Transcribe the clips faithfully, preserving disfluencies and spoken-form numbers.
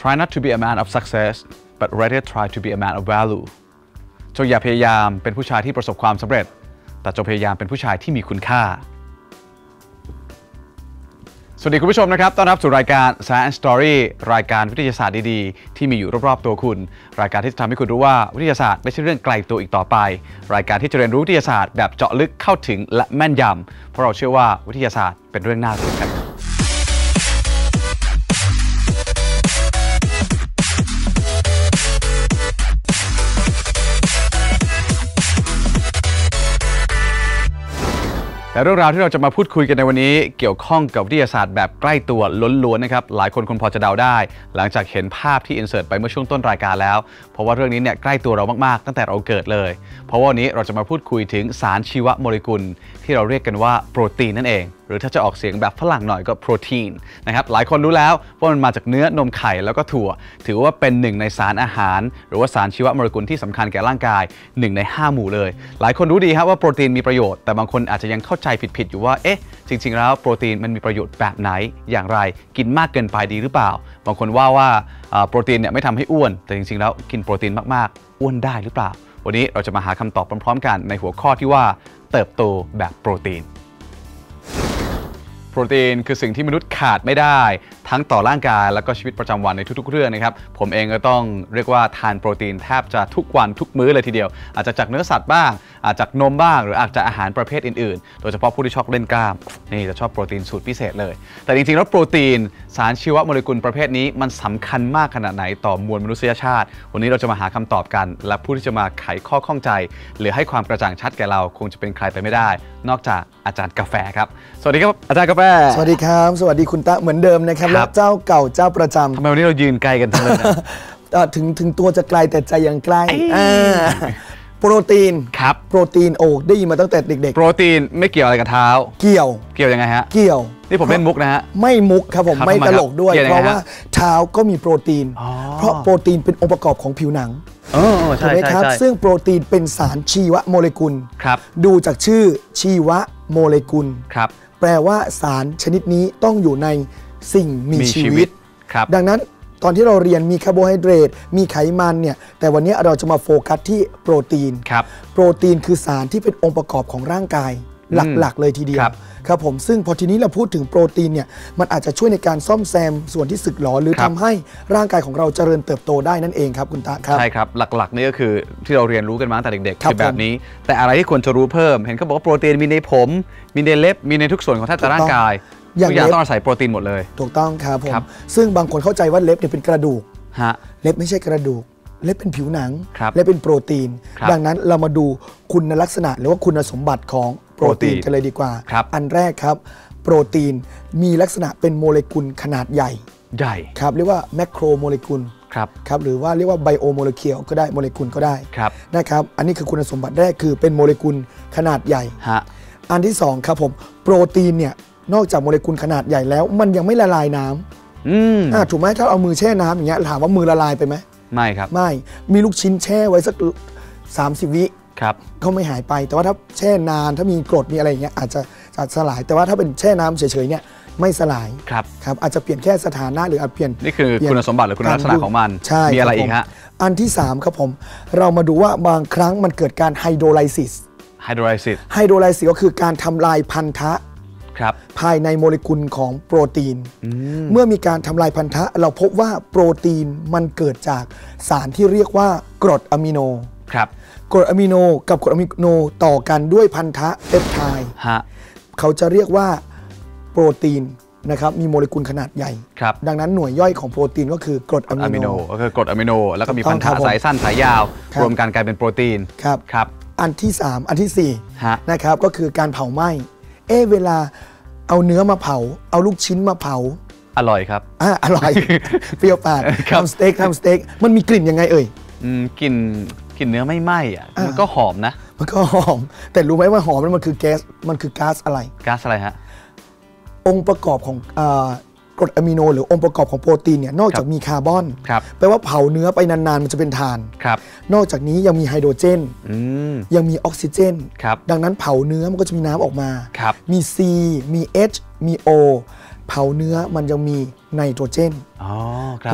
try not to be a man of success but rather try to be a man of value จงอย่าพยายามเป็นผู้ชายที่ประสบความสำเร็จแต่จงพยายามเป็นผู้ชายที่มีคุณค่าสวัสดีคุณผู้ชมนะครับต้อนรับสู่รายการ Science Story รายการวิทยาศาสตร์ดีๆที่มีอยู่รอบๆตัวคุณรายการที่จะทำให้คุณรู้ว่าวิทยาศาสตร์ไม่ใช่เรื่องไกลตัวอีกต่อไปรายการที่จะเรียนรู้วิทยาศาสตร์แบบเจาะลึกเข้าถึงและแม่นยำเพราะเราเชื่อว่าวิทยาศาสตร์เป็นเรื่องน่ารู้ครับและเรื่องราวที่เราจะมาพูดคุยกันในวันนี้เกี่ยวข้องกับวิทยาศาสตร์แบบใกล้ตัวล้วนๆนะครับหลายคนคงพอจะเดาได้หลังจากเห็นภาพที่อินเสิร์ตไปเมื่อช่วงต้นรายการแล้วเพราะว่าเรื่องนี้เนี่ยใกล้ตัวเรามากๆตั้งแต่เราเกิดเลยเพราะว่าวันนี้เราจะมาพูดคุยถึงสารชีวโมเลกุลที่เราเรียกกันว่าโปรตีนนั่นเองหรือถ้าจะออกเสียงแบบฝรั่งหน่อยก็โปรตีนนะครับหลายคนรู้แล้วว่ามันมาจากเนื้อนมไข่แล้วก็ถั่วถือว่าเป็นหนึ่งในสารอาหารหรือว่าสารชีวโมเลกุลที่สำคัญแก่ร่างกายหนึ่งในห้าหมู่เลยหลายคนรู้ดีครับว่าโปรตีนมีประโยชน์แต่บางคนอาจจะยังเข้าใจผิดๆอยู่ว่าเอ๊ะจริงๆแล้วโปรตีนมันมีประโยชน์แบบไหนอย่างไรกินมากเกินไปดีหรือเปล่าบางคนว่าว่าโปรตีนเนี่ยไม่ทำให้อ้วนแต่จริงๆแล้วกินโปรตีนมากๆอ้วนได้หรือเปล่าวันนี้เราจะมาหาคำตอบพร้อมๆกันในหัวข้อที่ว่าเติบโตแบบโปรตีนโปรตีนคือสิ่งที่มนุษย์ขาดไม่ได้ทั้งต่อร่างกายแล้วก็ชีวิตประจำวันในทุกๆเรื่องนะครับผมเองก็ต้องเรียกว่าทานโปรตีนแทบจะทุกวันทุกมื้อเลยทีเดียวอาจจะจากเนื้อสัตว์บ้างอาจจากนมบ้างหรืออาจจะอาหารประเภทอื่นๆโดยเฉพาะผู้ที่ชอบเล่นกล้ามนี่จะชอบโปรตีนสูตรพิเศษเลยแต่จริงๆแล้วโปรตีนสารชีวโมเลกุลประเภทนี้มันสำคัญมากขนาดไหนต่อมวลมนุษยชาติวันนี้เราจะมาหาคำตอบกันและผู้ที่จะมาไขข้อข้องใจหรือให้ความกระจ่างชัดแก่เราคงจะเป็นใครไปไม่ได้นอกจากอาจารย์กาแฟครับสวัสดีครับอาจารย์กาแฟสวัสดีครับสวัสดีคุณตะเหมือนเดิมนะครับและเจ้าเก่าเจ้าประจำทำไมวันนี้เรายืนไกลกันทั้งเลยนะถึงถึงตัวจะไกลแต่ใจยังใกล้โปรตีนครับโปรตีนโอ้ได้ยินมาตั้งแต่เด็กๆโปรตีนไม่เกี่ยวอะไรกับเท้าเกี่ยวเกี่ยวยังไงฮะเกี่ยวนี่ผมเล่นมุกนะฮะไม่มุกครับผมไม่ตลกด้วยเพราะว่าเท้าก็มีโปรตีนเพราะโปรตีนเป็นองค์ประกอบของผิวหนังถูกไหมครับซึ่งโปรตีนเป็นสารชีวโมเลกุลดูจากชื่อชีวโมเลกุลแปลว่าสารชนิดนี้ต้องอยู่ในสิ่งมีชีวิตดังนั้นตอนที่เราเรียนมีคาร์โบไฮเดรตมีไขมันเนี่ยแต่วันนี้เราจะมาโฟกัสที่โปรตีนโปรตีนคือสารที่เป็นองค์ประกอบของร่างกายหลักๆเลยทีเดียวครับผมซึ่งพอทีนี้เราพูดถึงโปรตีนเนี่ยมันอาจจะช่วยในการซ่อมแซมส่วนที่สึกหรอหรือทำให้ร่างกายของเราเจริญเติบโตได้นั่นเองครับคุณตาครับใช่ครับหลักๆนี่ก็คือที่เราเรียนรู้กันมาตั้งแต่เด็กๆคือแบบนี้แต่อะไรที่ควรจะรู้เพิ่มเห็นเขาบอกว่าโปรตีนมีในผมมีในเล็บมีในทุกส่วนของแทบจะร่างกายทุกอย่างต้องอาศัยโปรตีนหมดเลยถูกต้องครับผมซึ่งบางคนเข้าใจว่าเล็บเนี่ยเป็นกระดูกเล็บไม่ใช่กระดูกเล็บเป็นผิวหนังเล็บเป็นโปรตีนดังนั้นเรามาดูคุณลักษณะหรือว่าคุณสมบัติของโปรตีนกันเลยดีกว่าอันแรกครับโปรตีนมีลักษณะเป็นโมเลกุลขนาดใหญ่ใหญ่ครับเรียกว่าแมคโครโมเลกุลครับครับหรือว่าเรียกว่าไบโอโมเลกุลก็ได้โมเลกุลก็ได้นะครับอันนี้คือคุณสมบัติแรกคือเป็นโมเลกุลขนาดใหญ่อันที่สองครับผมโปรตีนเนี่ยนอกจากโมเลกุลขนาดใหญ่แล้วมันยังไม่ละลายน้ำอืมอ่าถูกไหมถ้าเอามือแช่น้ำอย่างเงี้ยถามว่ามือละลายไปไหมไม่ครับไม่มีลูกชิ้นแช่ไว้สักสามสิบวิครับเขาไม่หายไปแต่ว่าถ้าแช่นานถ้ามีกรดมีอะไรอย่างเงี้ยอาจจะอาจสลายแต่ว่าถ้าเป็นแช่น้ำเฉยๆเนี่ยไม่สลายครับครับอาจจะเปลี่ยนแค่สถานะหรืออาจเปลี่ยนนี่คือคุณสมบัติหรือคุณลักษณะของมันใช่มีอะไรอีกฮะอันที่สามครับผมเรามาดูว่าบางครั้งมันเกิดการไฮโดรไลซิสไฮโดรไลซิสไฮโดรไลซิสก็คือการทำลายพันธะภายในโมเลกุลของโปรตีนเมื่อมีการทำลายพันธะเราพบว่าโปรตีนมันเกิดจากสารที่เรียกว่ากรดอะมิโนกรดอะมิโนกับกรดอะมิโนต่อกันด้วยพันธะเปปไทด์เขาจะเรียกว่าโปรตีนนะครับมีโมเลกุลขนาดใหญ่ดังนั้นหน่วยย่อยของโปรตีนก็คือกรดอะมิโนก็คือกรดอะมิโนแล้วก็มีพันธะสายสั้นสายยาวรวมกันกลายเป็นโปรตีนครับครับอันที่สามอันที่สี่นะครับก็คือการเผาไหม้เอเวลาเอาเนื้อมาเผาเอาลูกชิ้นมาเผาอร่อยครับอ่าอร่อยเปรี้ยวปากทำสเต็กทำสเต็กมันมีกลิ่นยังไงเอ่ยอืมกลิ่นกลิ่นเนื้อไม่ไหม้อ่ะมันก็หอมนะมันก็หอมแต่รู้ไหมว่าหอมนั้นมันคือแก๊สมันคือก๊าซอะไรก๊าซอะไรฮะองค์ประกอบของกรดอะมิโนหรือองค์ประกอบของโปรตีนเนี่ยนอกจากมีคาร์บอนแปลว่าเผาเนื้อไปนานๆมันจะเป็นถ่านนอกจากนี้ยังมีไฮโดรเจนยังมีออกซิเจนดังนั้นเผาเนื้อมันก็จะมีน้ำออกมามี C มี H มี O เผาเนื้อมันยังมีไนโตรเจนและแถ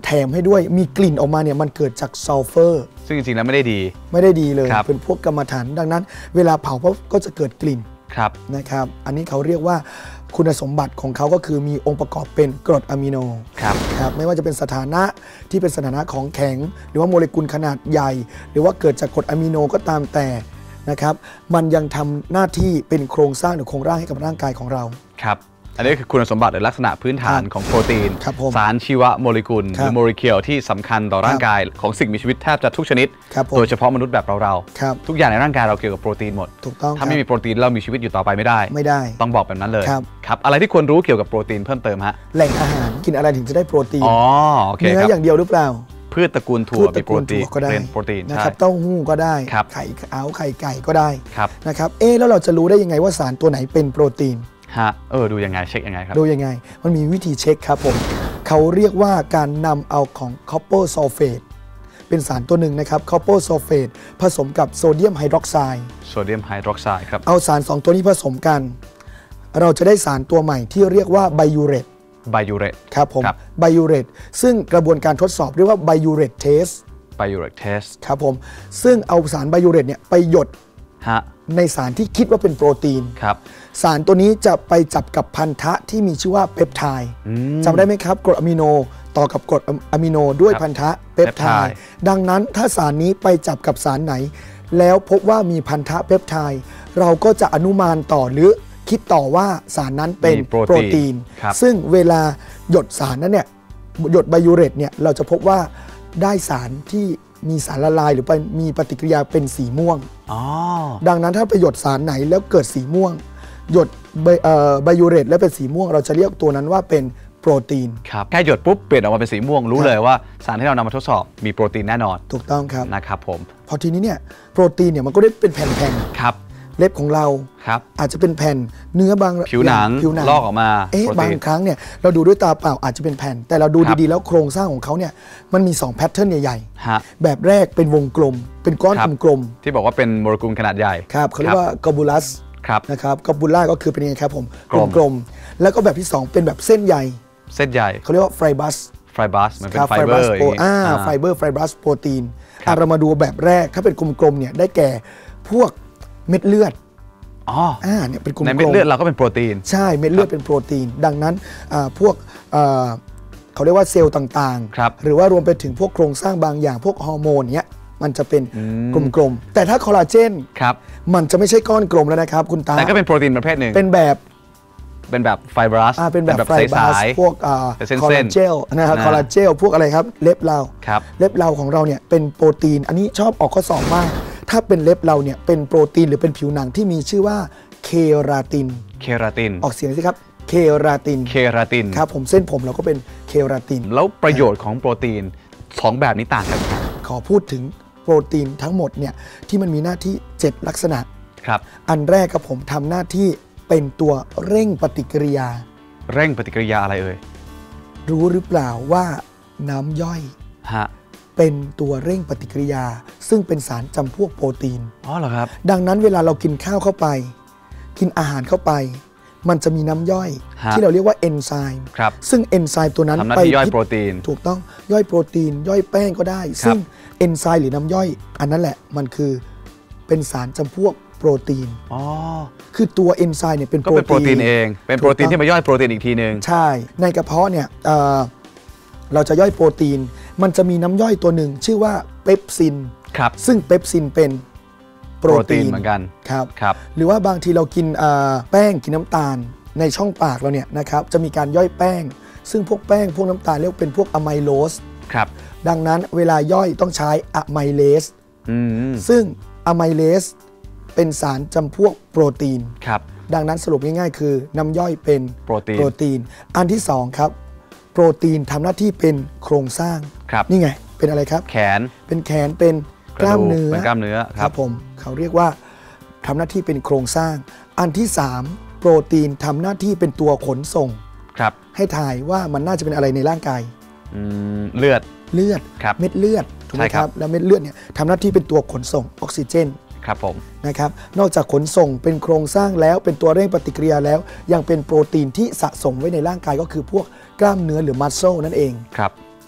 ถมให้ด้วยมีกลิ่นออกมาเนี่ยมันเกิดจากซัลเฟอร์ซึ่งจริงๆแล้วไม่ได้ดีไม่ได้ดีเลยเป็นพวกกรรมฐานดังนั้นเวลาเผาก็จะเกิดกลิ่นนะครับอันนี้เขาเรียกว่าคุณสมบัติของเขาก็คือมีองค์ประกอบเป็นกรดอะมิโนครับครับไม่ว่าจะเป็นสถานะที่เป็นสถานะของแข็งหรือว่าโมเลกุลขนาดใหญ่หรือว่าเกิดจากกรดอะมิโนก็ตามแต่นะครับมันยังทำหน้าที่เป็นโครงสร้างหรือโครงร่างให้กับร่างกายของเราครับอันนี้คือคุณสมบัติหรือลักษณะพื้นฐานของโปรตีนสารชีวโมเลกุลหรือโมเลกุลที่สำคัญต่อร่างกายของสิ่งมีชีวิตแทบจะทุกชนิดโดยเฉพาะมนุษย์แบบเราๆทุกอย่างในร่างกายเราเกี่ยวกับโปรตีนหมดถูกต้องถ้าไม่มีโปรตีนเรามีชีวิตอยู่ต่อไปไม่ได้ไม่ได้ต้องบอกแบบนั้นเลยครับอะไรที่ควรรู้เกี่ยวกับโปรตีนเพิ่มเติมฮะแหล่งอาหารกินอะไรถึงจะได้โปรตีนอ๋อโอเคเนื้ออย่างเดียวหรือเปล่าพืชตระกูลถั่วมีโปรตีนก็ได้โปรตีนนะครับเต้าหู้ก็ได้ไข่ขาวไข่ไก่ก็ได้นะครับเอ๊ะแล้วเราจะรู้ได้ยังไงว่าสารตัวไหนเป็นโปรตีนฮะเออดูยังไงเช็คยังไงครับดูยังไงมันมีวิธีเช็คครับผมเขาเรียกว่าการนำเอาของคอปเปอร์ซัลเฟตเป็นสารตัวหนึ่งนะครับคอปเปอร์ซัลเฟตผสมกับโซเดียมไฮดรอกไซด์โซเดียมไฮดรอกไซด์ครับเอาสารสองตัวนี้ผสมกันเราจะได้สารตัวใหม่ที่เรียกว่าไบยูเรตไบยูเรตครับผมไบยูเรตซึ่งกระบวนการทดสอบเรียกว่าไบยูเรตเทสไบยูเรตเทสครับผมซึ่งเอาสารไบยูเรตเนี่ยไปหยดในสารที่คิดว่าเป็นโปรตีนครับสารตัวนี้จะไปจับกับพันธะที่มีชื่อว่าเปปไทด์จำได้ไหมครับกรดอะมิโนต่อกับกรดอะมิโนด้วยพันธะเปปไทด์ดังนั้นถ้าสารนี้ไปจับกับสารไหนแล้วพบว่ามีพันธะเปปไทด์เราก็จะอนุมานต่อหรือคิดต่อว่าสารนั้นเป็นโปรตีนซึ่งเวลาหยดสารนั้นเนี่ยหยดไบยูเรตเนี่ยเราจะพบว่าได้สารที่มีสารละลายหรือมีปฏิกิริยาเป็นสีม่วงดังนั้นถ้าไปหยดสารไหนแล้วเกิดสีม่วงหยดไบยูเรตแล้วเป็นสีม่วงเราจะเรียกตัวนั้นว่าเป็นโปรตีนครับแค่หยดปุ๊บเปลี่ยนออกมาเป็นสีม่วงรู้เลยว่าสารที่เรานำมาทดสอบมีโปรตีนแน่นอนถูกต้องครับนะครับผมพอทีนี้เนี่ยโปรตีนเนี่ยมันก็ได้เป็นแผ่นๆครับเล็บของเราอาจจะเป็นแผ่นเนื้อบางผิวหนังลอกออกมาเอ๊ะบางครั้งเนี่ยเราดูด้วยตาเปล่าอาจจะเป็นแผ่นแต่เราดูดีๆแล้วโครงสร้างของเขาเนี่ยมันมีสองแพทเทิร์นใหญ่ๆแบบแรกเป็นวงกลมเป็นก้อนกลมๆที่บอกว่าเป็นโมเลกุลขนาดใหญ่ครับเขาเรียกว่ากอบูลัสนะครับกอบูล่าก็คือเป็นยังไงครับผมกลมๆแล้วก็แบบที่สองเป็นแบบเส้นใหญ่เส้นใหญ่เขาเรียกว่าไฟบัสไฟบัสมันเป็นไฟเบอร์อ่าไฟเบอร์ไฟบัสโปรตีนเรามาดูแบบแรกถ้าเป็นกลมๆเนี่ยได้แก่พวกเม็ดเลือดอ๋ออ่าเนี่ยเป็นกลมๆในเม็ดเลือดเราก็เป็นโปรตีนใช่เม็ดเลือดเป็นโปรตีนดังนั้นพวกเขาเรียกว่าเซลล์ต่างๆหรือว่ารวมไปถึงพวกโครงสร้างบางอย่างพวกฮอร์โมนเนี้ยมันจะเป็นกลมๆแต่ถ้าคอลลาเจนมันจะไม่ใช่ก้อนกลมแล้วนะครับคุณตาแต่ก็เป็นโปรตีนประเภทหนึ่งเป็นแบบเป็นแบบไฟบรัสเป็นแบบไฟบรัสพวกคอลลาเจลนะครับคอลลาเจลพวกอะไรครับเล็บเราเล็บเราของเราเนี่ยเป็นโปรตีนอันนี้ชอบออกข้อสอบมากถ้าเป็นเล็บเราเนี่ยเป็นโปรตีนหรือเป็นผิวหนังที่มีชื่อว่าเคราตินเคราตินออกเสียงสิครับเคราตินเคราตินครับผมเส้นผมเราก็เป็นเคราตินแล้วประโยชน์ของโปรตีนสองแบบนี้ต่างกันครับขอพูดถึงโปรตีนทั้งหมดเนี่ยที่มันมีหน้าที่เจ็ดลักษณะครับอันแรกครับผมทำหน้าที่เป็นตัวเร่งปฏิกิริยาเร่งปฏิกิริยาอะไรเอ่ยรู้หรือเปล่าว่าน้ำย่อยฮะเป็นตัวเร่งปฏิกิริยาซึ่งเป็นสารจำพวกโปรตีนอ๋อเหรอครับดังนั้นเวลาเรากินข้าวเข้าไปกินอาหารเข้าไปมันจะมีน้ำย่อยที่เราเรียกว่าเอนไซม์ซึ่งเอนไซม์ตัวนั้นไปย่อยโปรตีนถูกต้องย่อยโปรตีนย่อยแป้งก็ได้ซึ่งเอนไซม์หรือน้ำย่อยอันนั้นแหละมันคือเป็นสารจำพวกโปรตีนอ๋อคือตัวเอนไซม์เนี่ยเป็นโปรตีนเองเป็นโปรตีนที่มาย่อยโปรตีนอีกทีนึงใช่ในกระเพาะเนี่ยเราจะย่อยโปรตีนมันจะมีน้ำย่อยตัวหนึ่งชื่อว่าเปปซินซึ่งเปปซินเป็นโปรตีนเหมือนกันครับครับหรือว่าบางทีเรากินแป้งกินน้ำตาลในช่องปากเราเนี่ยนะครับจะมีการย่อยแป้งซึ่งพวกแป้งพวกน้ำตาลเรียกเป็นพวกอะไมโลสครับดังนั้นเวลาย่อยต้องใช้อะไมเลสซึ่งอะไมเลสเป็นสารจำพวกโปรตีนครับดังนั้นสรุปง่ายๆคือน้ำย่อยเป็นโปรตีนโปรตีนอันที่สองครับโปรตีนทำหน้าที่เป็นโครงสร้างนี่ไงเป็นอะไรครับแขนเป็นแขนเป็นกล้ามเนื้อเป็นกล้ามเนื้อครับผมเขาเรียกว่าทำหน้าที่เป็นโครงสร้างอันที่สามโปรตีนทำหน้าที่เป็นตัวขนส่งครับให้ถ่ายว่ามันน่าจะเป็นอะไรในร่างกายเลือดเลือดเม็ดเลือดถูกไหมครับแล้วเม็ดเลือดเนี่ยทำหน้าที่เป็นตัวขนส่งออกซิเจนครับผมนะครับนอกจากขนส่งเป็นโครงสร้างแล้วเป็นตัวเร่งปฏิกิริยาแล้วยังเป็นโปรตีนที่สะสมไว้ในร่างกายก็คือพวกกล้ามเนื้อหรือมัสเซลนั่นเองครับ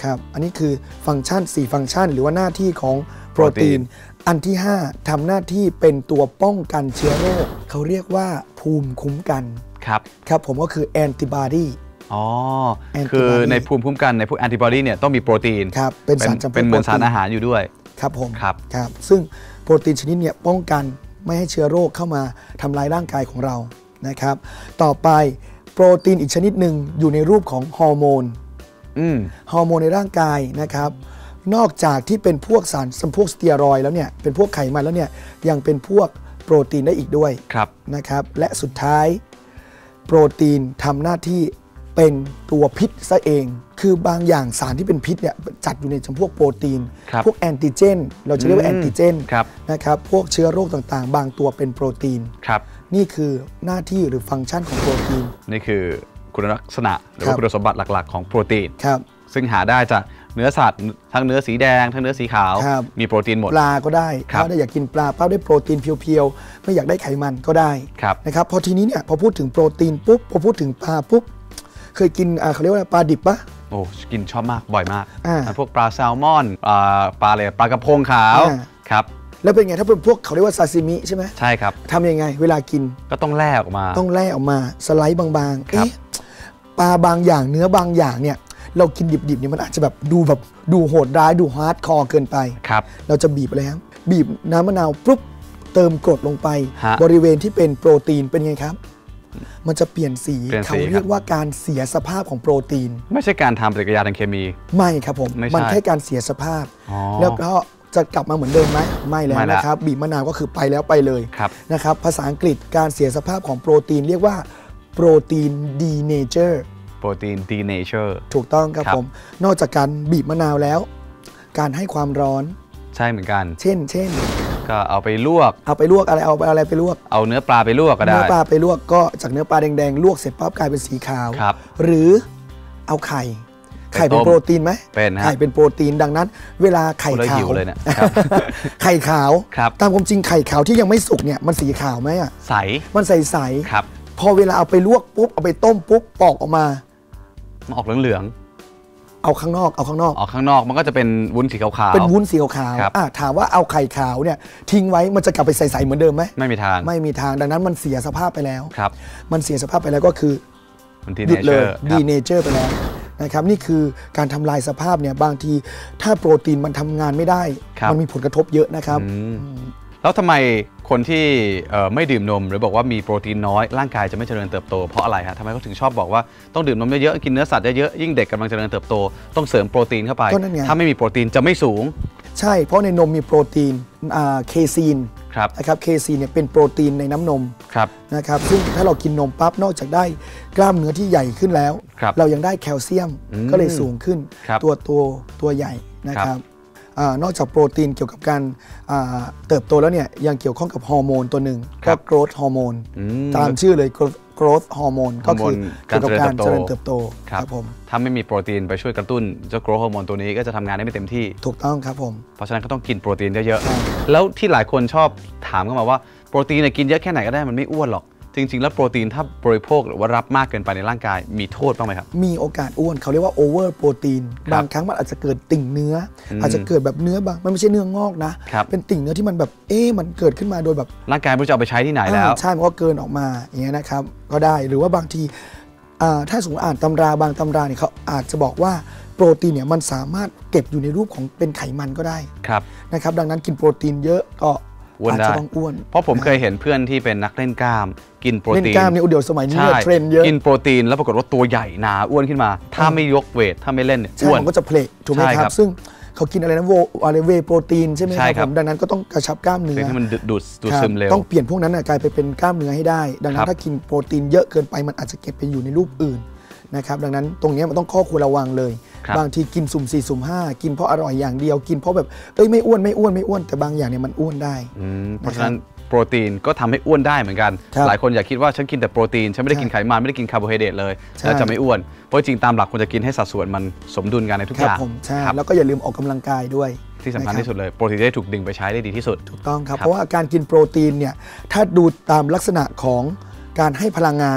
ครับอันนี้คือฟังก์ชันสี่ฟังก์ชันหรือว่าหน้าที่ของโปรตีนอันที่ห้าทำหน้าที่เป็นตัวป้องกันเชื้อโรคเขาเรียกว่าภูมิคุ้มกันครับครับผมก็คือแอนติบอดีอ๋อคือในภูมิคุ้มกันในพวกแอนติบอดีเนี่ยต้องมีโปรตีนครับเป็นสารจำพวกเป็นเหมือนสารอาหารอยู่ด้วยครับผมครับครับซึ่งโปรตีนชนิดเนี่ยป้องกันไม่ให้เชื้อโรคเข้ามาทำลายร่างกายของเรานะครับต่อไปโปรตีนอีกชนิดหนึ่งอยู่ในรูปของฮอร์โมนฮอร์โมนในร่างกายนะครับนอกจากที่เป็นพวกสารพวกสเตียรอยด์แล้วเนี่ยเป็นพวกไขมันแล้วเนี่ยยังเป็นพวกโปรตีนได้อีกด้วยนะครับและสุดท้ายโปรตีนทำหน้าที่เป็นตัวพิษซะเองคือบางอย่างสารที่เป็นพิษเนี่ยจัดอยู่ในจำพวกโปรตีนพวกแอนติเจนเราจะเรียกว่าแอนติเจนนะครับพวกเชื้อโรคต่างๆบางตัวเป็นโปรตีนนี่คือหน้าที่หรือฟังก์ชันของโปรตีนนี่คือคุณลักษณะหรือว่าคุณสมบัติหลักๆของโปรตีนซึ่งหาได้จากเนื้อสัตว์ทั้งเนื้อสีแดงทั้งเนื้อสีขาวมีโปรตีนหมดปลาก็ได้ถ้าได้อยากกินปลาเป้าได้โปรตีนเพียวๆไม่อยากได้ไขมันก็ได้นะครับพอทีนี้เนี่ยพอพูดถึงโปรตีนปุ๊บพอพูดถึงปลาปุ๊บเคยกินเขาเรียกว่าปลาดิบปะโอ้กินชอบมากบ่อยมากพวกปลาแซลมอนปลาอะไรปลากระพงขาวครับแล้วเป็นไงถ้าเป็นพวกเขาเรียกว่าซาซิมิใช่ไหมใช่ครับทำยังไงเวลากินก็ต้องแล่ออกมาต้องแล่ออกมาสไลด์บางๆเอ๊ะปลาบางอย่างเนื้อบางอย่างเนี่ยเรากินดิบๆเนี่ยมันอาจจะแบบดูแบบดูโหดร้ายดูฮาร์ดคอร์เกินไปครับเราจะบีบอะไรครับบีบน้ำมะนาวปุ๊บเติมกรดลงไปบริเวณที่เป็นโปรตีนเป็นไงครับมันจะเปลี่ยนสีเขาเรียกว่าการเสียสภาพของโปรตีนไม่ใช่การทำปฏิกิริยาทางเคมีไม่ครับผมมันแค่การเสียสภาพแล้วก็จะกลับมาเหมือนเดิมไหมไม่แล้วนะครับบีบมะนาวก็คือไปแล้วไปเลยนะครับภาษาอังกฤษการเสียสภาพของโปรตีนเรียกว่าโปรตีนดีเนเจอร์โปรตีนดีเนเจอร์ถูกต้องครับผมนอกจากการบีบมะนาวแล้วการให้ความร้อนใช่เหมือนกันเช่นเช่นก็เอาไปลวกเอาไปลวกอะไรเอาไปอะไรไปลวกเอาเนื้อปลาไปลวกก็ได้เนื้อปลาไปลวกก็จากเนื้อปลาแดงๆลวกเสร็จปั๊บกลายเป็นสีขาวหรือเอาไข่ไข่เป็นโปรตีนไหมเป็นไข่เป็นโปรตีนดังนั้นเวลาไข่ขาวเลยเนี่ยไข่ขาวตามความจริงไข่ขาวที่ยังไม่สุกเนี่ยมันสีขาวไหมอ่ะใสมันใสใสพอเวลาเอาไปลวกปุ๊บเอาไปต้มปุ๊บปอกออกมามันออกเหลืองๆเอาข้างนอกเอาข้างนอกออกข้างนอกมันก็จะเป็นวุ้นสีขาวๆเป็นวุ้นสีขาวๆอ่ะถามว่าเอาไข่ขาวเนี่ยทิ้งไว้มันจะกลับไปใสๆเหมือนเดิมไหมไม่มีทางไม่มีทางดังนั้นมันเสียสภาพไปแล้วครับมันเสียสภาพไปแล้วก็คือหยุดเลยดีเนเจอร์ไปแล้วนะครับนี่คือการทำลายสภาพเนี่ยบางทีถ้าโปรตีนมันทำงานไม่ได้มันมีผลกระทบเยอะนะครับแล้วทำไมคนที่ไม่ดื่มนมหรือบอกว่ามีโปรตีนน้อยร่างกายจะไม่เจริญเติบโตเพราะอะไรฮะทำไมเขาถึงชอบบอกว่าต้องดื่มนมเยอะๆกินเนื้อสัตว์เยอะๆยิ่งเด็กกำลังเจริญเติบโตต้องเสริมโปรตีนเข้าไปถ้าไม่มีโปรตีนจะไม่สูงใช่เพราะในนมมีโปรตีนเคซีนนะครับเคซีนเนี่ยเป็นโปรตีนในน้ำนมนะครับซึ่งถ้าเรากินนมปั๊บนอกจากได้กล้ามเนื้อที่ใหญ่ขึ้นแล้วเรายังได้แคลเซียมก็เลยสูงขึ้นตัวตัวตัวใหญ่นะครับนอกจากโปรตีนเกี่ยวกับการเติบโตแล้วเนี่ยยังเกี่ยวข้องกับฮอร์โมนตัวหนึ่งก็ growth ฮอร์โมนตามชื่อเลย growth ฮอร์โมนก็คือเกี่ยวกับการเจริญเติบโตครับผมถ้าไม่มีโปรตีนไปช่วยกระตุ้นเจ้า growth ฮอร์โมนตัวนี้ก็จะทำงานได้ไม่เต็มที่ถูกต้องครับผมเพราะฉะนั้นก็ต้องกินโปรตีนเยอะๆแล้วที่หลายคนชอบถามเข้ามาว่าโปรตีนกินเยอะแค่ไหนก็ได้มันไม่อ้วนหรอกจริงๆแล้วโปรตีนถ้าบริโภคหรือว่ารับมากเกินไปในร่างกายมีโทษบ้างไหมครับมีโอกาสอ้วนเขาเรียกว่าโอเวอร์โปรตีนบางครั้งมันอาจจะเกิดติ่งเนื้ออาจจะเกิดแบบเนื้อบางมันไม่ใช่เนื้องอกนะเป็นติ่งเนื้อที่มันแบบเอ๊ะมันเกิดขึ้นมาโดยแบบร่างกายไม่รู้จะเอาไปใช้ที่ไหนแล้วใช่มันก็เกินออกมาอย่างเงี้ยนะครับก็ได้หรือว่าบางทีถ้าสมมติอ่านตำราบางตำราเนี่ยเขาอาจจะบอกว่าโปรตีนเนี่ยมันสามารถเก็บอยู่ในรูปของเป็นไขมันก็ได้นะครับดังนั้นกินโปรตีนเยอะก็อาจจะต้องอ้วนเพราะผมเคยเห็นเพื่อนที่เป็นนักเล่นกล้ามกินโปรตีนเล่นกล้ามนี่เดี๋ยวสมัยนี้เทรนเยอะกินโปรตีนแล้วปรากฏว่าตัวใหญ่หนาอ้วนขึ้นมาถ้าไม่ยกเวทถ้าไม่เล่นเนี่ยอ้วนมันก็จะเพลทถูกไหมครับซึ่งเขากินอะไรนะโวอะไรเวโปรตีนใช่ไหมครับดังนั้นก็ต้องกระชับกล้ามเนื้อให้มันดูดดูดซึมเร็วต้องเปลี่ยนพวกนั้นกลายไปเป็นกล้ามเนื้อให้ได้ดังนั้นถ้ากินโปรตีนเยอะเกินไปมันอาจจะเก็บไปอยู่ในรูปอื่นนะครับดังนั้นตรงนี้มันต้องข้อควรระวังเลยบางทีกินสุ่มสี่สุ่มห้ากินเพราะอร่อยอย่างเดียวกินเพราะแบบเอ้ยไม่อ้วนไม่อ้วนไม่อ้วนแต่บางอย่างเนี่ยมันอ้วนได้เพราะฉะนั้นโปรตีนก็ทำให้อ้วนได้เหมือนกันหลายคนอยากคิดว่าฉันกินแต่โปรตีนฉันไม่ได้กินไขมันไม่ได้กินคาร์โบไฮเดรตเลยแล้วจะไม่อ้วนเพราะจริงตามหลักควรจะกินให้สัดส่วนมันสมดุลกันในทุกอย่างใช่แล้วก็อย่าลืมออกกำลังกายด้วยที่สำคัญที่สุดเลยโปรตีนได้ถูกดึงไปใช้ได้ดีที่สุดถูกต้องครับเพราะว่าการกินโปรตีนเนี่ยถ้าดูตามลักษณะของการให้พลังงาน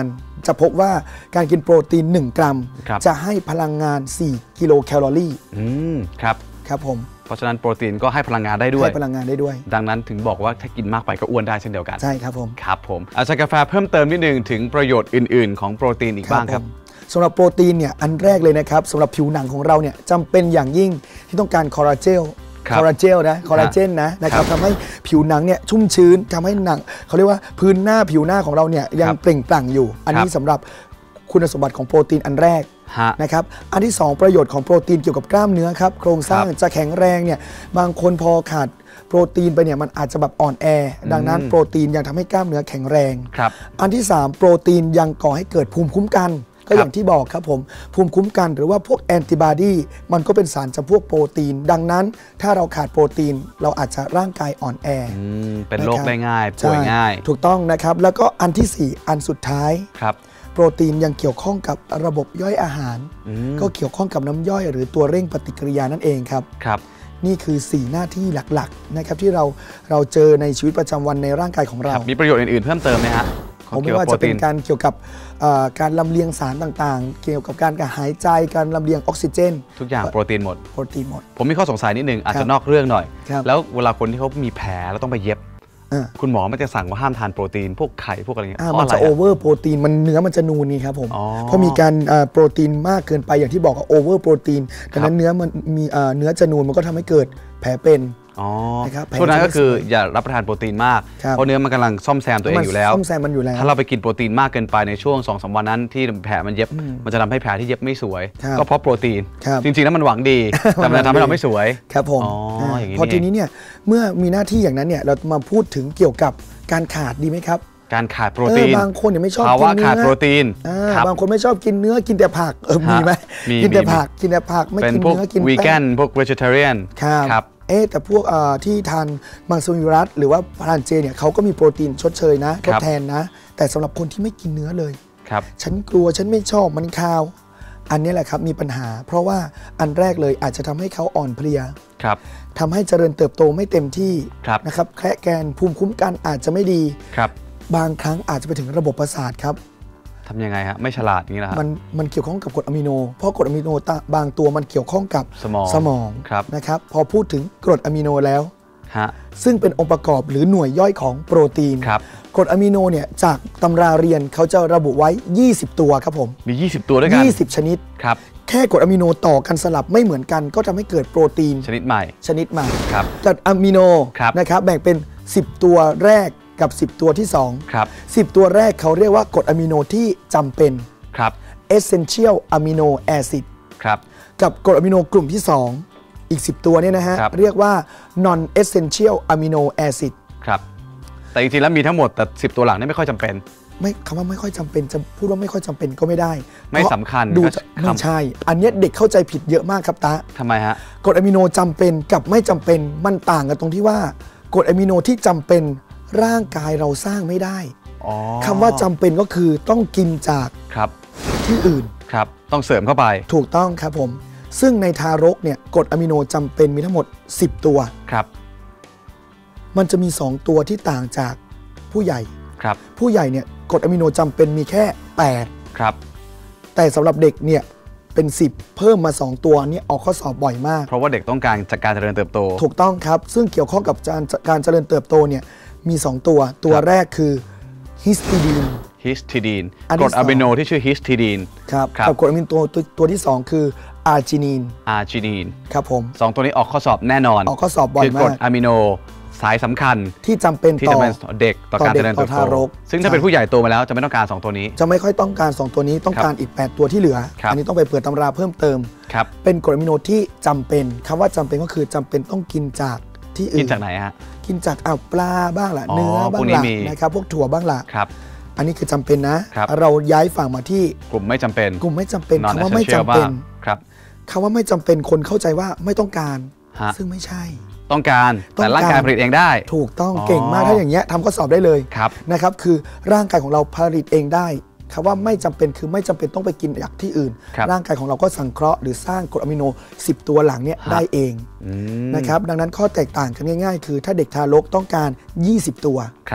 จะพบว่าการกินโปรตีนหนึ่งกรัมครับจะให้พลังงานสี่กิโลแคลอรี่อืมครับครับผมเพราะฉะนั้นโปรตีนก็ให้พลังงานได้ด้วยให้พลังงานได้ด้วยดังนั้นถึงบอกว่าถ้ากินมากไปก็อ้วนได้เช่นเดียวกันใช่ครับผมครับผมอาจารย์กาแฟเพิ่มเติมนิดนึงถึงประโยชน์อื่นๆ ของโปรตีนอีกบ้างครับผมสำหรับโปรตีนเนี่ยอันแรกเลยนะครับสำหรับผิวหนังของเราเนี่ยจำเป็นอย่างยิ่งที่ต้องการคอลลาเจลครับคอลลาเจลนะคอลลาเจนนะนะครับครับทำให้ผิวหนังเนี่ยชุ่มชื้นทำให้หนังเขาเรียกว่าพื้นหน้าผิวหน้าของเราเนี่ยยังครับเปล่งปลั่งอยู่ อันนี้ครับสำหรับคุณสมบัติของโปรตีนอันแรกฮะนะครับอันที่สองประโยชน์ของโปรตีนเกี่ยวกับกล้ามเนื้อครับโครงสร้างครับจะแข็งแรงเนี่ยบางคนพอขาดโปรตีนไปเนี่ยมันอาจจะแบบอ่อนแอ ดังนั้นโปรตีนยังทำให้กล้ามเนื้อแข็งแรงครับอันที่ สาม โปรตีนยังก่อให้เกิดภูมิคุ้มกัน ก็อย่างที่บอกครับผมภูมิคุ้มกันหรือว่าพวกแอนติบอดีมันก็เป็นสารจำพวกโปรตีน ดังนั้นถ้าเราขาดโปรตีนเราอาจจะร่างกายอ่อนแออืมเป็นโรคนะครับได้ง่ายป่วยง่ายใช่ถูกต้องนะครับแล้วก็อันที่สี่อันสุดท้ายครับโปรตีนยังเกี่ยวข้องกับระบบย่อยอาหารอืมก็เกี่ยวข้องกับน้ำย่อยหรือตัวเร่งปฏิกิริยานั่นเองครับครับนี่คือสี่หน้าที่หลักๆนะครับที่เราเราเจอในชีวิตประจำวันในร่างกายของคเรารับมีประโยชน์อื่นๆเพิ่มเติมไหมฮะขผองมเกี่ไม่ยวกับว่าโปรจะเป็ตีนนการเกี่ยวกับเอ่อการลำเลียงสารต่างๆ เกี่ยวกับการหายใจการลำเลียงออกซิเจนทุกอย่างโปรตีนหมดโปรตีนหมดผมมีข้อสงสัยนิดนึงอาจครัจะบนอกเรื่องหน่อยครับแล้วเวลาคนที่เขามีแผลแล้วต้องไปเย็บอ่าคุณหมอมันจะสั่งว่าห้ามทานโปรตีนพวกไข่พวกอะไรเงี้ยอ่าเพมันราะอะไรจะโออะเวอร์โปรตีนมันเนื้อมันจะนูนนี่ครับผมอ๋อเพราะมีการเอ่อโปรตีนมากเกินไปอย่างที่บอกว่าโอเวอร์โปรตีนดังนั้นเนื้อมันมีเอ่อเนื้อจะนูนมันก็ทำให้เกิดแผลเป็นอ๋อนะครับแผลช่วงนั้นก็คือจะไม่สวยอย่ารับประทานโปรตีนมากครับเพราะเนื้อมันกำลังซ่อมแซมตัวเองอยู่แล้วซ่อมแซมมันอยู่แล้วถ้าเราไปกินโปรตีนมากเกินไปในช่วง สองถึงสาม วันนั้นที่แผลมันเย็บ มันจะทำให้แผลที่เย็บไม่สวยครับก็เพราะโปรตีนครับจริงๆแล้วมันหวังดี แต่มันจะทำให้เราไม่สวยครับผมอ๋ออย่างนี้พอทีนี่เองนี้เนี่ยเมื่อมีหน้าที่อย่างนั้นเนี่ยเรามาพูดถึงเกี่ยวกับการขาดดีไหมครับการขาดโปรเอตีอน บางคนเนี่ยไม่ชอบภากิวะนเนื้อขาดโปรตีนอ่าครับบางคนไม่ชอบกินเนื้อกินแต่ผักเออมีไหมมีกินแต่มีผักกินแต่ผักไม่เป็นกินพวกเนื้อกินวีแกแป้งนพวก vegetarian ครับครับเอ๊ะแต่พวกเอ่อที่ทานมังสวิรัตหรือว่าทานเจเนี่ยเขาก็มีโปรตีนชดเชยนะทดแทนนะ แต่สำหรับคนที่ไม่กินเนื้อเลยครับฉันกลัวฉันไม่ชอบมันคาว อันนี้แหละครับมีปัญหา เพราะว่าอันแรกเลยอาจจะทำให้เขาอ่อนเพลียครับทำให้เจริญเติบโตไม่เต็มที่ครับนะครับแคระแกนภูมิคุ้มกันอาจจะไม่ดีครับบางครั้งอาจจะไปถึงระบบประสาทครับทำยังไงฮะไม่ฉลาดอย่างนี้นะครับมันมันเกี่ยวข้องกับกรดอะมิโน เพราะกรดอะมิโนตะบางตัวมันเกี่ยวข้องกับสมองสมองครับนะครับพอพูดถึงกรดอะมิโนแล้วฮะซึ่งเป็นองค์ประกอบหรือหน่วยย่อยของโปรตีนครับกรดอะมิโนเนี่ยจากตำราเรียนเขาจะระบุไว้ ยี่สิบ ตัวครับผมมี ยี่สิบ ตัวด้วยกันยี่สิบ ชนิดครับแค่กรดอะมิโนต่อกันสลับไม่เหมือนกัน ก็ทำให้เกิดโปรตีนชนิดใหม่ชนิดใหม่ครับกรดอะมิโนครับนะครับแบ่งเป็น สิบ ตัวแรกกับ สิบ ตัวที่สองครับสิบ ตัวแรกเขาเรียกว่ากรดอะมิโนที่จำเป็นครับ essential amino acid ครับกับกรดอะมิโนกลุ่มที่สองอีก สิบ ตัวเนี่ยนะฮะครับเรียกว่า non essential amino acid ครับ แต่จริงๆแล้วมีทั้งหมดแต่สิบตัวหลังนี่ไม่ค่อยจำเป็นไม่คำว่าไม่ค่อยจำเป็นจะพูดว่าไม่ค่อยจำเป็นก็ไม่ได้ไม่สำคัญเพราะดูก็จะคำไม่ใช่ อันเนี้ยเด็กเข้าใจผิดเยอะมากครับตาทำไมฮะกรดอะมิโนจำเป็นกับไม่จำเป็นมันต่างกันตรงที่ว่ากรดอะมิโนที่จำเป็นร่างกายเราสร้างไม่ได้อ๋อคำว่าจำเป็นก็คือต้องกินจากครับที่อื่นครับ ต้องเสริมเข้าไปถูกต้องครับผม ซึ่งในทารกเนี่ยกรดอะมิโนจำเป็นมีทั้งหมด สิบ ตัวครับมันจะมี สอง ตัวที่ต่างจากผู้ใหญ่ครับผู้ใหญ่เนี่ยกรดอะมิโนจำเป็นมีแค่ แปดครับแต่สำหรับเด็กเนี่ยเป็น สิบ เพิ่มมา สอง ตัวนี่ออกข้อสอบบ่อยมากเพราะว่าเด็กต้องการจากการเจริญเติบโตถูกต้องครับ ซึ่งเกี่ยวข้องกับการการเจริญเติบโตเนี่ยมี สอง ตัว ตัวครับแรกคือฮิสติดีนฮิสทิดีนอันที่กรดอะมิโนสองที่ชื่อฮิสทิดีนครับครับกับกรดอะมิโนตัวตัวตัวที่ สอง คืออาร์จินีนอาร์จินีนครับผมสองตัวนี้ออกข้อสอบแน่นอนออกข้อสอบบ่อยคือกมารดกอะมิโนสายสำคัญที่จำเป็นที่ต่จะอเป็นเด็กต่อต่อการเด็กเจริญเติบต่อโตทารกซึ่งถ้าใช่เป็นผู้ใหญ่โตมาแล้วจะไม่ต้องการสองตัวนี้จะไม่ค่อยต้องการ สอง ตัวนี้ต้องการอีก แปด ตัวที่เหลือครับอันี้ต้องไปเปิดตำราเพิ่มเติมครับเป็นกรดอะมิโนที่จำเป็นคำว่าจำเป็นก็คือจำเป็นต้องกินจากที่อื่นกินจากไหนฮะกินจากเอาปลาบ้างล่ะอ๋อเนื้อบ้าพวงกนี้ล่ะมีนะครับพวกถั่วบ้างล่ะครับอันนี้คือจำเป็นนะครับเราย้ายฝั่งมาที่กลุ่มไม่จำเป็นกลุ่มไม่จำเป็น non คำว่าไม่ essential จำเป็นบ้างครับคำว่าไม่จำเป็นคนเข้าใจว่าไม่ต้องการฮะซึ่งไม่ใช่ต้องการต้องแต่ร่างกายการผลิตเองได้ถูกต้องอ๋อเก่งมากถ้าอย่างเงี้ยทำข้อสอบได้เลยครับนะครับคือร่างกายของเราผลิตเองได้คำว่าไม่จำเป็นคือไม่จำเป็นต้องไปกินจากที่อื่นครับร่างกายของเราก็สังเคราะห์หรือสร้างกรดอะมิโน สิบ ตัวหลังเนี่ยได้เองอืมนะครับดังนั้นข้อแตกต่างกันง่ายๆ คือถ้าเด็กทารกต้องการ ยี่สิบ ตัวครับ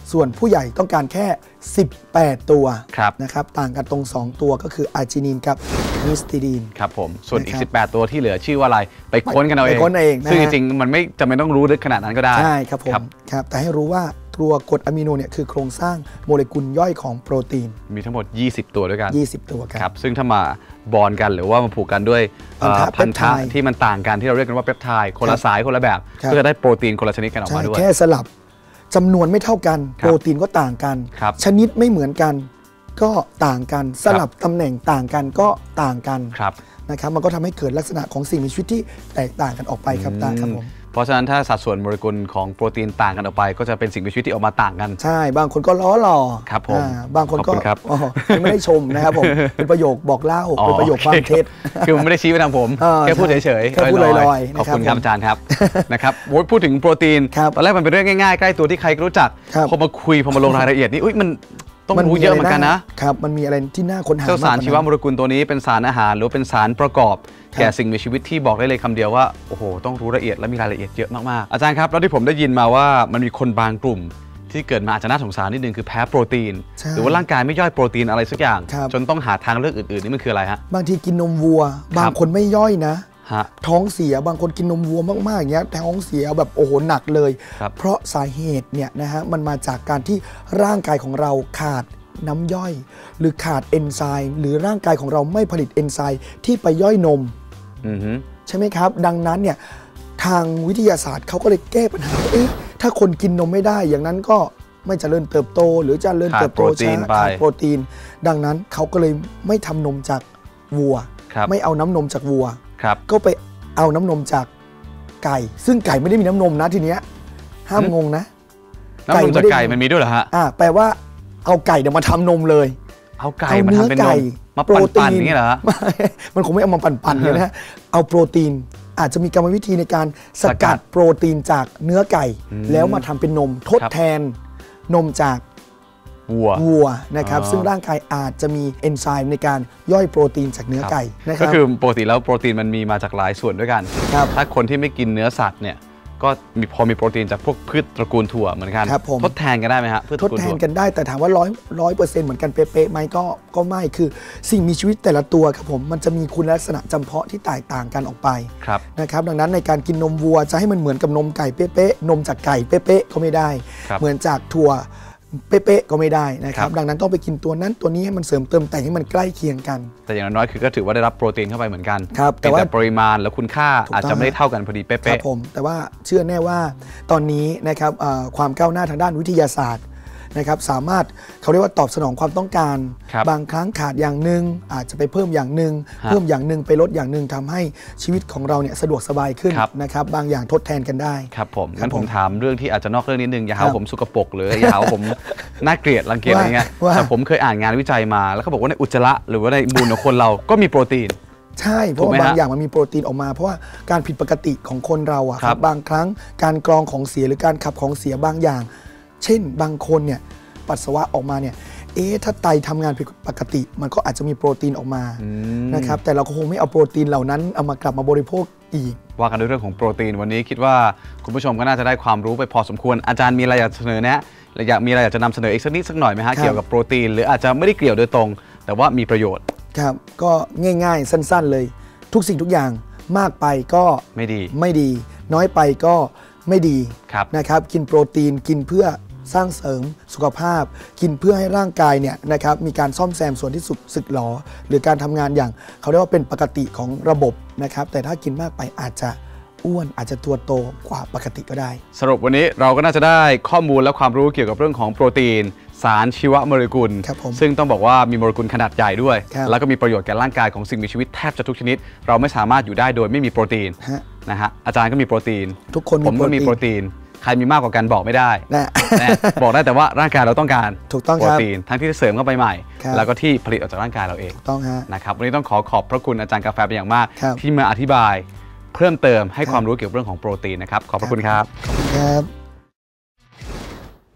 ส่วนผู้ใหญ่ต้องการแค่สิบแปดตัวครับนะครับต่างกันตรงสองตัวก็คืออาร์จินินกับฮิสติดีนครับผมส่วนอีกสิบแปดตัวที่เหลือชื่อว่าอะไรไปค้นกันเอาเองไปค้นเองซึ่งจริงๆมันไม่จำเป็นต้องรู้ลึกขนาดนั้นก็ได้ใช่ครับผมครับแต่ให้รู้ว่าตัวกรดอะมิโนเนี่ยคือโครงสร้างโมเลกุลย่อยของโปรตีนมีทั้งหมดยี่สิบตัวด้วยกันยี่สิบตัวกันครับซึ่งถ้ามาบอนกันหรือว่ามาผูกกันด้วยพันธะที่มันต่างกันที่เราเรียกกันว่าเปปไทด์คนละสายคนละแบบก็จะได้โปรตีนคนละชนิดกันออกมาด้วยแค่สลับจำนวนไม่เท่ากันโปรตีนก็ต่างกันชนิดไม่เหมือนกันก็ต่างกันสลับตำแหน่งต่างกันก็ต่างกันนะครับมันก็ทำให้เกิดลักษณะของสิ่งมีชีวิตที่แตกต่างกันออกไปครับตาครับผมเพราะฉะนั้นถ้าสัดส่วนโมเลกุลของโปรตีนต่างกันออกไปก็จะเป็นสิ่งมีชีวิตที่ออกมาต่างกันใช่บางคนก็ล้อหล่อครับผมบางคนก็ไม่ได้ชมนะครับผมเป็นประโยคบอกเล่าเป็นประโยคความเท็จคือมันไม่ได้ชี้ไปทางผมแค่พูดเฉยๆแค่พูดลอยๆขอบคุณครับอาจารย์ครับนะครับพูดถึงโปรตีนตอนแรกมันเป็นเรื่องง่ายๆใกล้ตัวที่ใครก็รู้จักพอมาคุยพอมาลงรายละเอียดนี่อุ้ยมันต้องรู้เยอะเหมือนกันนะครับมันมีอะไรที่น่าค้นหาเจ้าสารชีวโมเลกุลตัวนี้เป็นสารอาหารหรือเป็นสารประกอบแก่สิ่งมีชีวิตที่บอกได้เลยคำเดียวว่าโอ้โหต้องรู้ละเอียดและมีรายละเอียดเยอะมากๆอาจารย์ครับแล้วที่ผมได้ยินมาว่ามันมีคนบางกลุ่มที่เกิดมาอาจจะน่าสงสารนิดนึงคือแพ้โปรตีนหรือว่าร่างกายไม่ย่อยโปรตีนอะไรสักอย่างจนต้องหาทางเลือกอื่นๆนี่มันคืออะไรฮะบางทีกินนมวัวบางคนไม่ย่อยนะท้องเสียบางคนกินนมวัวมากๆอย่างเงี้ยท้องเสียแบบโอ้โหหนักเลยเพราะสาเหตุเนี่ยนะฮะมันมาจากการที่ร่างกายของเราขาดน้ำย่อยหรือขาดเอนไซม์หรือร่างกายของเราไม่ผลิตเอนไซม์ที่ไปย่อยนมใช่ไหมครับดังนั้นเนี่ยทางวิทยาศาสตร์เขาก็เลยแก้ปัญหาเอ๊ะถ้าคนกินนมไม่ได้อย่างนั้นก็ไม่เจริญเติบโตหรือเจริญเติบโตช้าขาดโปรตีนดังนั้นเขาก็เลยไม่ทำนมจากวัวไม่เอาน้ำนมจากวัวก็ไปเอาน้ำนมจากไก่ซึ่งไก่ไม่ได้มีน้ำนมนะทีเนี้ยห้ามงงนะน้ำนมจากไก่มันมีด้วยเหรอฮะอ่าแปลว่าเอาไก่เดี๋ยวมาทำนมเลยเอาไก่มาทำเป็นนมมาปั่นๆอย่างนี้เหรอมันคงไม่เอามาปั่นๆเลยนะฮะเอาโปรตีนอาจจะมีกรรมวิธีในการสกัดโปรตีนจากเนื้อไก่แล้วมาทำเป็นนมทดแทนนมจากวัววัวนะครับซึ่งร่างกายอาจจะมีเอนไซม์ในการย่อยโปรตีนจากเนื้อไก่นะครับก็คือปกติแล้วโปรตีนมันมีมาจากหลายส่วนด้วยกันถ้าคนที่ไม่กินเนื้อสัตว์เนี่ยก็มีพอมีโปรตีนจากพวกพืชตระกูลถั่วเหมือนกันทดแทนกันได้ไหมฮะทดแทนกันได้แต่ถามว่าร้อยร้อยเปอร์เซ็นต์เหมือนกันเป๊ะๆไหมก็ก็ไม่คือสิ่งมีชีวิตแต่ละตัวครับผมมันจะมีคุณลักษณะจำเพาะที่แตกต่างกันออกไปนะครับดังนั้นในการกินนมวัวจะให้มันเหมือนกับนมไก่เป๊ะๆนมจากไก่เป๊ะๆก็ไม่ได้เหมือนจากถั่วเป๊ะๆก็ไม่ได้นะครับดังนั้นต้องไปกินตัวนั้นตัวนี้ให้มันเสริมเติมแต่งให้มันใกล้เคียงกันแต่อย่างน้อยคือก็ถือว่าได้รับโปรตีนเข้าไปเหมือนกันครับแต่ว่าปริมาณและคุณค่าอาจจะไม่ได้เท่ากันพอดีเป๊ะๆครับผมแต่ว่าเชื่อแน่ว่าตอนนี้นะครับความก้าวหน้าทางด้านวิทยาศาสตร์นะครับสามารถเขาเรียกว่าตอบสนองความต้องการบางครั้งขาดอย่างหนึ่งอาจจะไปเพิ่มอย่างหนึ่งเพิ่มอย่างหนึ่งไปลดอย่างหนึ่งทำให้ชีวิตของเราเนี่ยสะดวกสบายขึ้นนะครับบางอย่างทดแทนกันได้ครับผมงั้นผมถามเรื่องที่อาจจะนอกเรื่องนิดนึงอย่าหาผมสุกปรกหรืออย่าหาผมน่าเกลียดรังเกียจอะไรเงี้ยแต่ผมเคยอ่านงานวิจัยมาแล้วเขาบอกว่าในอุจจาระหรือว่าในมูลของคนเราก็มีโปรตีนใช่เพราะว่าบางอย่างมันมีโปรตีนออกมาเพราะว่าการผิดปกติของคนเราอะครับบางครั้งการกรองของเสียหรือการขับของเสียบางอย่างเช่นบางคนเนี่ยปัสสาวะออกมาเนี่ยเอ๊ะถ้าไตทำงานผิดปกติมันก็อาจจะมีโปรตีนออกมานะครับแต่เราก็คงไม่เอาโปรตีนเหล่านั้นเอามากลับมาบริโภคอีกว่ากันด้วยเรื่องของโปรตีนวันนี้คิดว่าคุณผู้ชมก็น่าจะได้ความรู้ไปพอสมควรอาจารย์มีอะไรอยากเสนอแนะหรืออยากมีอะไรอยากจะนำเสนออีกสักนิดสักหน่อยไหมฮะเกี่ยวกับโปรตีนหรืออาจจะไม่ได้เกี่ยวโดยตรงแต่ว่ามีประโยชน์ครับก็ง่ายๆสั้นๆเลยทุกสิ่งทุกอย่างมากไปก็ไม่ดีไม่ดีน้อยไปก็ไม่ดีนะครับกินโปรตีนกินเพื่อสร้างเสริมสุขภาพกินเพื่อให้ร่างกายเนี่ยนะครับมีการซ่อมแซมส่วนที่สุดสึกหรอหรือการทำงานอย่างเขาเรียกว่าเป็นปกติของระบบนะครับแต่ถ้ากินมากไปอาจจะอ้วนอาจจะตัวโตกว่าปกติก็ได้สรุปวันนี้เราก็น่าจะได้ข้อมูลและความรู้เกี่ยวกับเรื่องของโปรตีนสารชีวโมเลกุลซึ่งต้องบอกว่ามีโมเลกุลขนาดใหญ่ด้วยแล้วก็มีประโยชน์แก่ร่างกายของสิ่งมีชีวิตแทบจะทุกชนิดเราไม่สามารถอยู่ได้โดยไม่มีโปรตีนนะฮะอาจารย์ก็มีโปรตีนทุกคนผมก็มีโปรตีนใครมีมากกว่ากันบอกไม่ได้บอกได้แต่ว่าร่างกายเราต้องการโปรตีนทั้งที่เสริมเข้าไปใหม่แล้วก็ที่ผลิตออกจากร่างกายเราเองต้องนะครับวันนี้ต้องขอขอบพระคุณอาจารย์กาแฟเป็นอย่างมากที่มาอธิบายเพิ่มเติมให้ความรู้เกี่ยวกับเรื่องของโปรตีนนะครับขอบพระคุณครับครับ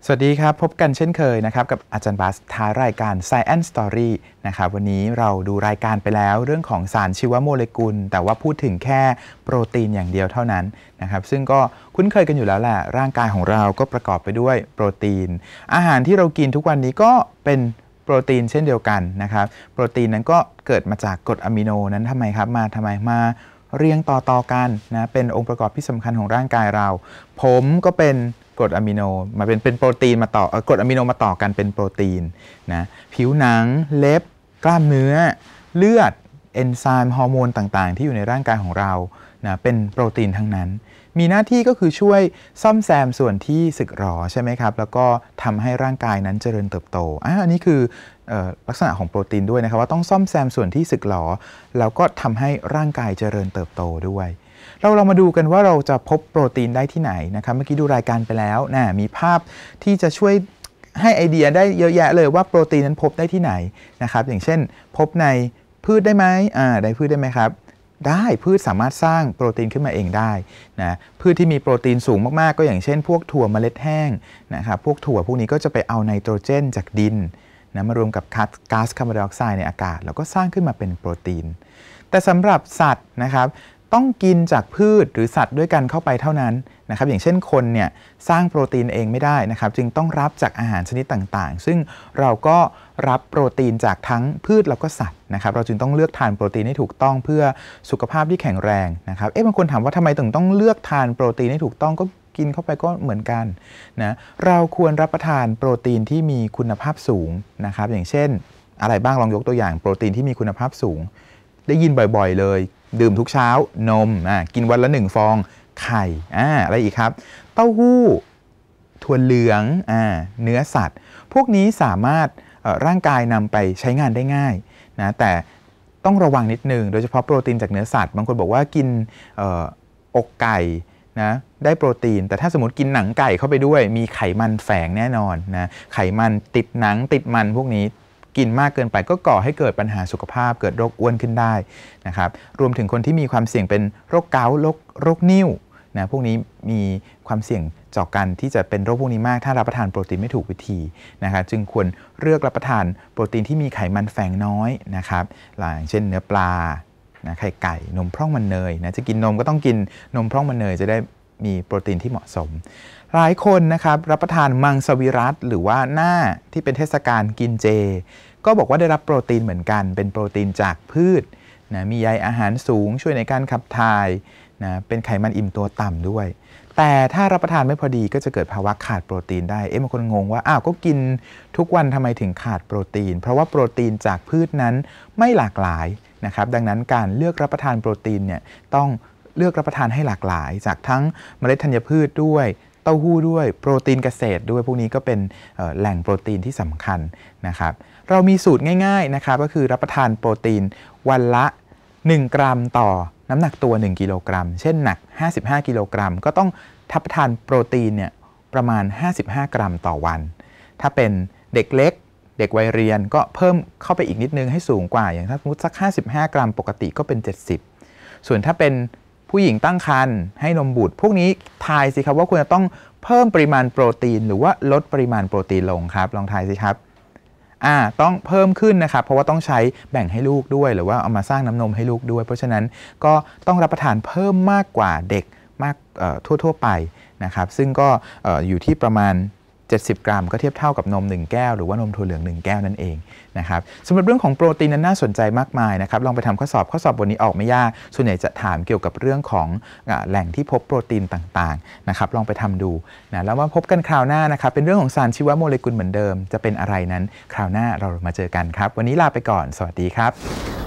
สวัสดีครับพบกันเช่นเคยนะครับกับอาจารย์บาสท้ายรายการ Science Story นะครับวันนี้เราดูรายการไปแล้วเรื่องของสารชีวโมเลกุลแต่ว่าพูดถึงแค่โปรตีนอย่างเดียวเท่านั้นนะครับซึ่งก็คุ้นเคยกันอยู่แล้วแหละร่างกายของเราก็ประกอบไปด้วยโปรตีนอาหารที่เรากินทุกวันนี้ก็เป็นโปรตีนเช่นเดียวกันนะครับโปรตีนนั้นก็เกิดมาจากกรดอะมิโนนั้นทำไมครับมาทำไมมาเรียงต่อๆกันนะเป็นองค์ประกอบที่สำคัญของร่างกายเราผมก็เป็นกรดอะมิโนมาเป็นเป็นโปรตีนมาต่อกรดอะมิโนมาต่อกันเป็นโปรตีนนะผิวหนังเล็บกล้ามเนื้อเลือดเอนไซม์ฮอร์โมนต่างๆที่อยู่ในร่างกายของเรานะเป็นโปรตีนทั้งนั้นมีหน้าที่ก็คือช่วยซ่อมแซมส่วนที่สึกหรอใช่ไหมครับแล้วก็ทำให้ร่างกายนั้นเจริญเติบโตอ่ะอันนี้คือลักษณะของโปรตีนด้วยนะครับว่าต้องซ่อมแซมส่วนที่สึกหรอแล้วก็ทำให้ร่างกายเจริญเติบโตด้วยเราเรามาดูกันว่าเราจะพบโปรตีนได้ที่ไหนนะครับเมื่อกี้ดูรายการไปแล้วนะมีภาพที่จะช่วยให้ไอเดียได้เยอะแยะเลยว่าโปรตีนนั้นพบได้ที่ไหนนะครับอย่างเช่นพบในพืชได้ไหมอ่าได้พืชได้ไหมครับได้พืชสามารถสร้างโปรตีนขึ้นมาเองได้นะพืชที่มีโปรตีนสูงมากๆก็อย่างเช่นพวกถั่วเมล็ดแห้งนะครับพวกถั่วพวกนี้ก็จะไปเอาไนโตรเจนจากดินนะมารวมกับก๊าซคาร์บอนไดออกไซด์ในอากาศแล้วก็สร้างขึ้นมาเป็นโปรตีนแต่สำหรับสัตว์นะครับต้องกินจากพืชหรือสัตว์ด้วยกันเข้าไปเท่านั้นนะครับอย่างเช่นคนเนี่ยสร้างโปรตีนเองไม่ได้นะครับจึงต้องรับจากอาหารชนิดต่างๆซึ่งเราก็รับโปรตีนจากทั้งพืชแล้วก็สัตว์นะครับเราจึงต้องเลือกทานโปรตีนให้ถูกต้องเพื่อสุขภาพที่แข็งแรงนะครับเอ๊ะบางคนถามว่าทำไมถึงต้องเลือกทานโปรตีนให้ถูกต้องก็กินเข้าไปก็เหมือนกันนะเราควรรับประทานโปรตีนที่มีคุณภาพสูงนะครับอย่างเช่นอะไรบ้างลองยกตัวอย่างโปรตีนที่มีคุณภาพสูงได้ยินบ่อยๆเลยดื่มทุกเช้านมอ่ากินวันละหนึ่งฟองไข่อ่าอะไรอีกครับเต้าหู้ถั่วเหลืองอ่าเนื้อสัตว์พวกนี้สามารถร่างกายนำไปใช้งานได้ง่ายนะแต่ต้องระวังนิดนึงโดยเฉพาะโปรตีนจากเนื้อสัตว์บางคนบอกว่ากินเอ่ออกไก่นะได้โปรตีนแต่ถ้าสมมติกินหนังไก่เข้าไปด้วยมีไขมันแฝงแน่นอนนะไขมันติดหนังติดมันพวกนี้กินมากเกินไปก็ก่อให้เกิดปัญหาสุขภาพเกิดโรคอ้วนขึ้นได้นะครับรวมถึงคนที่มีความเสี่ยงเป็นโรคเกาต์โรคโรคนิ่วนะพวกนี้มีความเสี่ยงต่อกันที่จะเป็นโรคพวกนี้มากถ้ารับประทานโปรตีนไม่ถูกวิธีนะครับจึงควรเลือกรับประทานโปรตีนที่มีไขมันแฝงน้อยนะครับอย่างเช่นเนื้อปลานะไข่ไก่นมพร่องมันเนยนะจะกินนมก็ต้องกินนมพร่องมันเนยจะได้มีโปรตีนที่เหมาะสมหลายคนนะครับรับประทานมังสวิรัติหรือว่าหน้าที่เป็นเทศกาลกินเจก็บอกว่าได้รับโปรตีนเหมือนกันเป็นโปรตีนจากพืชนะมีใยอาหารสูงช่วยในการขับถ่ายนะเป็นไขมันอิ่มตัวต่ำด้วยแต่ถ้ารับประทานไม่พอดีก็จะเกิดภาวะขาดโปรตีนได้เอ๊ะบางคนงงว่าอ้าวก็กินทุกวันทำไมถึงขาดโปรตีนเพราะว่าโปรตีนจากพืชนั้นไม่หลากหลายนะครับดังนั้นการเลือกรับประทานโปรตีนเนี่ยต้องเลือกรับประทานให้หลากหลายจากทั้งเมล็ดธัญพืชด้วยเต้าหู้ด้วยโปรตีนเกษตรด้วยพวกนี้ก็เป็นแหล่งโปรตีนที่สำคัญนะครับเรามีสูตรง่ายๆนะครับก็คือรับประทานโปรตีนวันละหนึ่งกรัมต่อน้ำหนักตัวหนึ่งกิโลกรัมเช่นหนักห้าสิบห้ากิโลกรัมก็ต้องรับประทานโปรตีนเนี่ยประมาณห้าสิบห้ากรัมต่อวันถ้าเป็นเด็กเล็กเด็กวัยเรียนก็เพิ่มเข้าไปอีกนิดนึงให้สูงกว่าอย่างถ้าสมมติสักห้าสิบห้ากรัมปกติก็เป็นเจ็ดสิบส่วนถ้าเป็นผู้หญิงตั้งครรภ์ให้นมบุตรพวกนี้ทายสิครับว่าควรจะต้องเพิ่มปริมาณโปรตีนหรือว่าลดปริมาณโปรตีนลงครับลองทายสิครับอ่าต้องเพิ่มขึ้นนะครับเพราะว่าต้องใช้แบ่งให้ลูกด้วยหรือว่าเอามาสร้างน้ำนมให้ลูกด้วยเพราะฉะนั้นก็ต้องรับประทานเพิ่มมากกว่าเด็กมากทั่วๆไปนะครับซึ่งก็อยู่ที่ประมาณเจ็ดสิบกรัมก็เทียบเท่ากับนมหนึ่งแก้วหรือว่านมถั่วเหลืองหนึ่งแก้วนั่นเองนะครับสำหรับเรื่องของโปรตีนนั้นน่าสนใจมากมายนะครับลองไปทำข้อสอบข้อสอบบนนี้ออกไม่ยากส่วนใหญ่จะถามเกี่ยวกับเรื่องของแหล่งที่พบโปรตีนต่างๆนะครับลองไปทำดูนะแล้วมาพบกันคราวหน้านะครับเป็นเรื่องของสารชีวโมเลกุลเหมือนเดิมจะเป็นอะไรนั้นคราวหน้าเรามาเจอกันครับวันนี้ลาไปก่อนสวัสดีครับ